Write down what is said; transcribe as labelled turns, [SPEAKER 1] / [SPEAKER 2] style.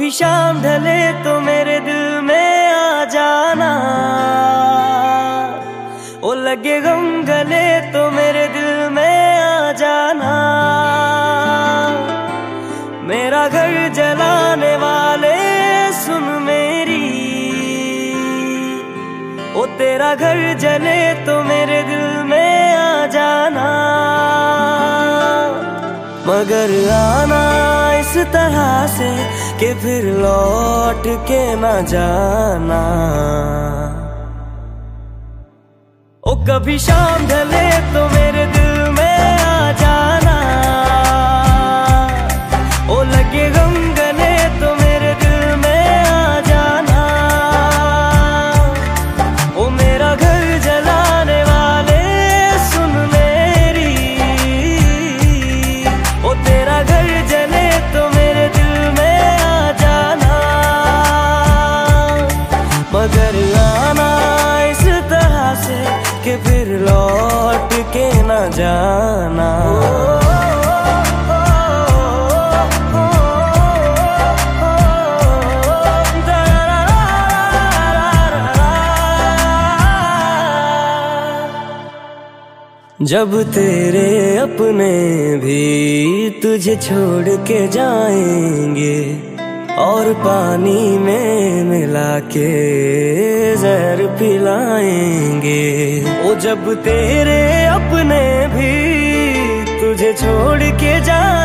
[SPEAKER 1] कभी शाम ढले तो मेरे दिल में आ जाना, ओ लगे गम गले तो मेरे दिल में आ जाना। मेरा घर जलाने वाले सुन मेरी, ओ तेरा घर जले तो मेरे दिल में आ जाना। मगर आना इस तरह से कि फिर लौट के ना जाना। ओ कभी शाम ढले तो मेरे दिल में आ जाना, ओ लगे गम गले तो मेरे दिल में आ जाना। ओ मेरा घर जलाने वाले सुन मेरी, ओ तेरा घर जले तो मेरे दिल में आ जाना। मगर आना इस तरह से कि फिर लौट के ना जाना। जब तेरे अपने भी तुझे छोड़ के जाएंगे और पानी में मिला के जहर पिलाएंगे। ओ जब तेरे अपने भी तुझे छोड़ के जाएंगे